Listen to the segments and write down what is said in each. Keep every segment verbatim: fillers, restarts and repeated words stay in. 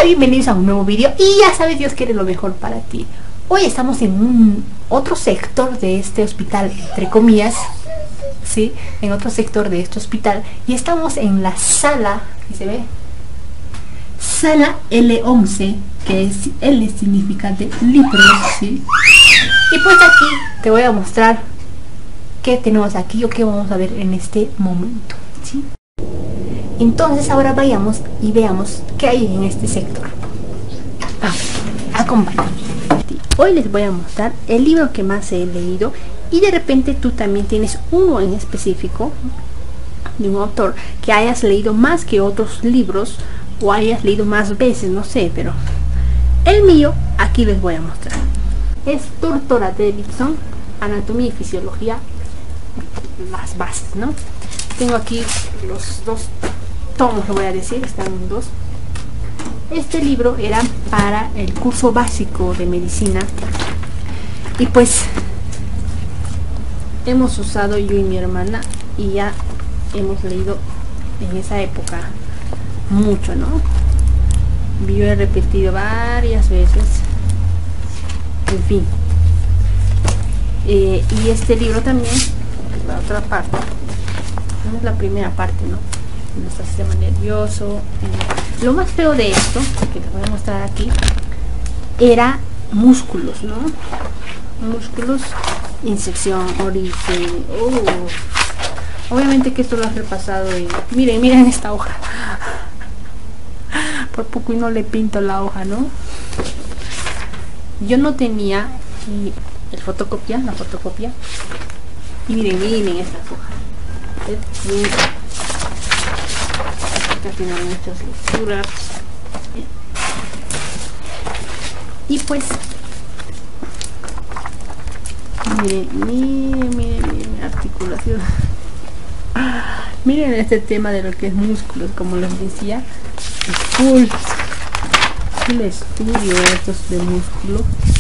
bienvenidos a un nuevo vídeo y ya sabes, Dios quiere lo mejor para ti. Hoy estamos en un otro sector de este hospital, entre comillas, ¿sí? En otro sector de este hospital y estamos en la sala, ¿qué se ve? Sala L once, que es L significa de libros, ¿sí? Y pues aquí te voy a mostrar qué tenemos aquí o qué vamos a ver en este momento, ¿sí? Entonces ahora vayamos y veamos qué hay en este sector. Ah, acompáñame. Hoy les voy a mostrar el libro que más he leído y de repente tú también tienes uno en específico de un autor que hayas leído más que otros libros o hayas leído más veces, no sé, pero el mío aquí les voy a mostrar. Es Tortora Davidson, Anatomía y Fisiología, las bases, ¿no? Tengo aquí los dos tomos, lo voy a decir, están dos. Este libro era para el curso básico de medicina y pues hemos usado yo y mi hermana y ya hemos leído en esa época mucho, ¿no? Yo he repetido varias veces, en fin. Eh, y este libro también, la otra parte, no es la primera parte, ¿no? Nuestro sistema nervioso. Eh, lo más feo de esto, que les voy a mostrar aquí, era músculos, ¿no? Músculos, insección, origen. Oh. Obviamente que esto lo has repasado y miren, miren esta hoja. Por poco y no le pinto la hoja, ¿no? Yo no tenía y el fotocopia, la fotocopia. Y miren, miren estas hojas. Miren. Acá tienen muchas lecturas. Y pues miren, miren, miren, miren, articulación. Miren este tema de lo que es músculos, como les decía, full, full estudio estos de músculo.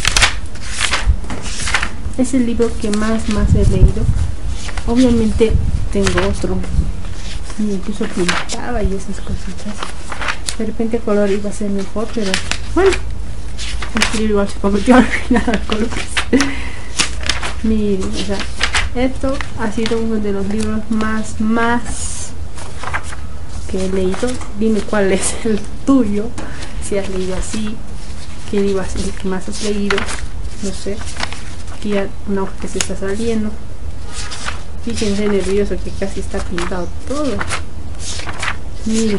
Es el libro que más más he leído. Obviamente tengo otro, incluso pintaba y esas cositas. De repente el color iba a ser mejor, pero bueno, el libro igual se convirtió al final al color. Miren, o sea, esto ha sido uno de los libros más más que he leído. Dime cuál es el tuyo, si has leído así, qué libro es el que más has leído, no sé. Aquí ya una hoja que se está saliendo. Fíjense nervioso que casi está pintado todo. Miren.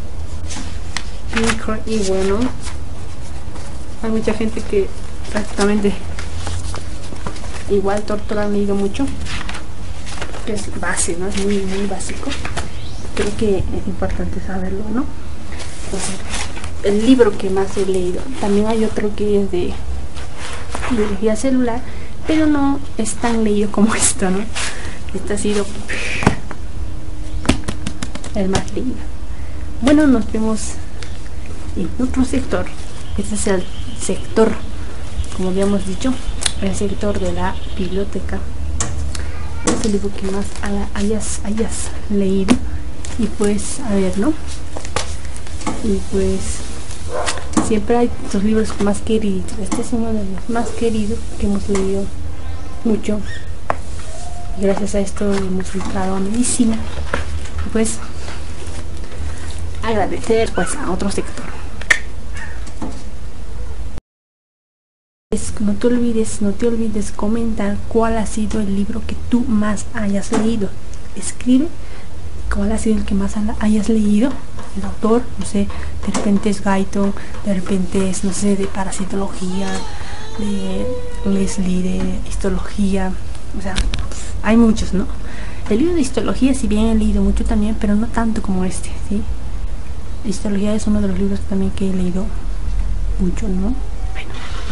Y bueno, hay mucha gente que prácticamente igual Tortora han leído mucho, que es base, ¿no? Es muy muy básico. Creo que es importante saberlo, ¿no? Entonces, el libro que más he leído, también hay otro que es de biología celular, pero no es tan leído como esto, ¿no? Este ha sido el más leído. Bueno, nos vemos en otro sector. Este es el sector, como habíamos dicho, el sector de la biblioteca. Es el libro que más hayas, hayas leído. Y pues, a ver, ¿no? Y pues siempre hay tus libros más queridos. Este es uno de los más queridos que hemos leído mucho. Y gracias a esto hemos entrado a medicina. Y pues agradecer pues a otro sector. No te olvides, no te olvides comentar cuál ha sido el libro que tú más hayas leído. Escribe cuál ha sido el que más hayas leído, el autor, no sé, de repente es Guyton, de repente es, no sé, de parasitología, de Leslie, de histología, o sea, hay muchos, ¿no? El libro de histología, si bien he leído mucho también, pero no tanto como este, ¿sí? Histología es uno de los libros también que he leído mucho, ¿no? Bueno.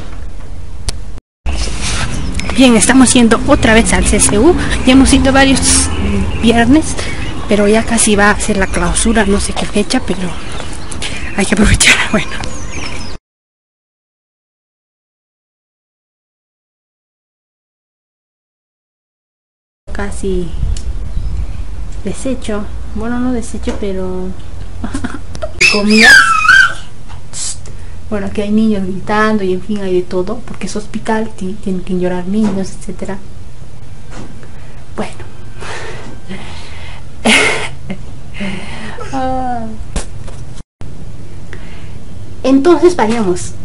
Bien, estamos yendo otra vez al C C U. Ya hemos ido varios viernes, pero ya casi va a ser la clausura, no sé qué fecha, pero hay que aprovechar. Bueno. Casi deshecho. Bueno, no deshecho, pero comida. bueno, que hay niños gritando y en fin hay de todo, porque es hospital, tienen que llorar niños, etcétera. Bueno. Ah. Entonces vayamos